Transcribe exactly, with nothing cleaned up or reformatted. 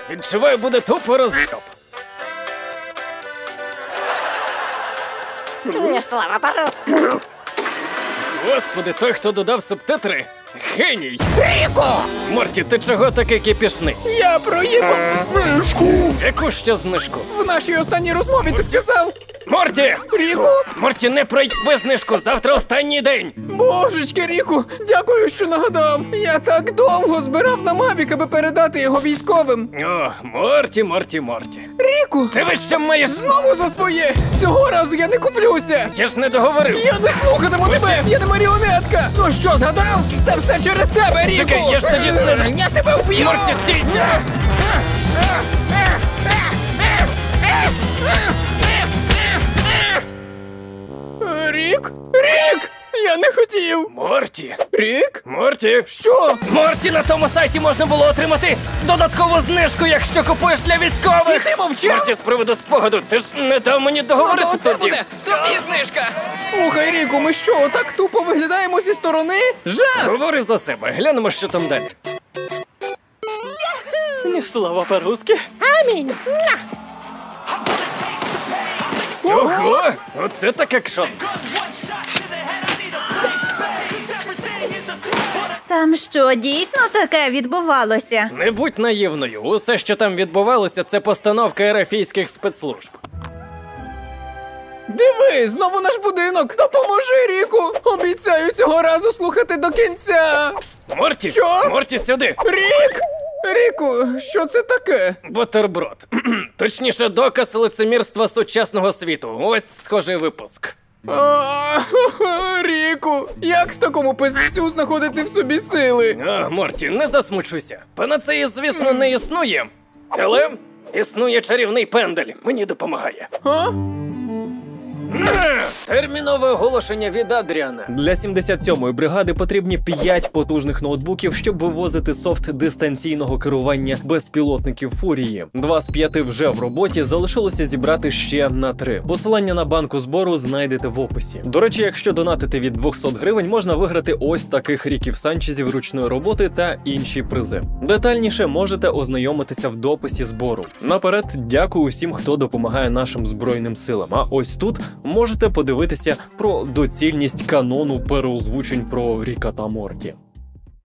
Відчуваю, буде тупо розйоб. Не слава по-русски. Господи, той, хто додав субтитри, геній! Ріко! Морті, ти чого такий кипішний? Я проїбав знижку! Яку ще знижку? В нашій останній розмові ти сказав! Морті! Ріко! Морті, не проїби знижку, завтра останній день! Божечки, Ріку, дякую, що нагадав. Я так довго збирав на Мавік, аби передати його військовим. О, Морті, Морті, Морті. Ріку! Ти ви ще маєш... Знову за своє! Цього разу я не куплюся! Я ж не договорив. Я не слухатиму тебе! Я не маріонетка! Ну що, згадав? Це все через тебе, Ріку! Чекай, я ж тоді не... Я тебе вб'ю! Морті, стій! Рік? Рік! Я не хотів! Морті! Рік? Морті! Що? Морті, на тому сайті можна було отримати додаткову знижку, якщо купуєш для військових! І ти мовчав? Морті, з приводу спогаду, ти ж не дав мені договорити Ну, то оце тоді! буде тобі знижка! Слухай, Ріку, ми що, так тупо виглядаємо зі сторони? Жах! Говори за себе, глянемо, що там далі. Не слова по-русски. Амінь. Ого! Оце так екшон! Там що, дійсно таке відбувалося? Не будь наївною, усе, що там відбувалося, це постановка ерафійських спецслужб. Диви, знову наш будинок! Допоможи, Ріку! Обіцяю цього разу слухати до кінця! Морті! Що? Морті, сюди! Рік! Ріку, що це таке? Бутерброд. Точніше, доказ лицемірства сучасного світу. Ось схожий випуск. А, Ріку, як в такому пиздецю знаходити в собі сили? А, Морті, не засмучуйся. Панацеї, звісно, не існує. Але існує чарівний пендель. Мені допомагає. А? Термінове оголошення від Адріана. Для сімдесят сьомої бригади потрібні п'ять потужних ноутбуків, щоб вивозити софт дистанційного керування безпілотників Фурії. Два з п'яти вже в роботі, залишилося зібрати ще на три. Посилання на банку збору знайдете в описі. До речі, якщо донатити від двохсот гривень, можна виграти ось таких Ріків Санчезів ручної роботи та інші призи. Детальніше можете ознайомитися в дописі збору. Наперед, дякую усім, хто допомагає нашим Збройним силам. А ось тут можете подивитися про доцільність канону переозвучень про Ріка та Морті.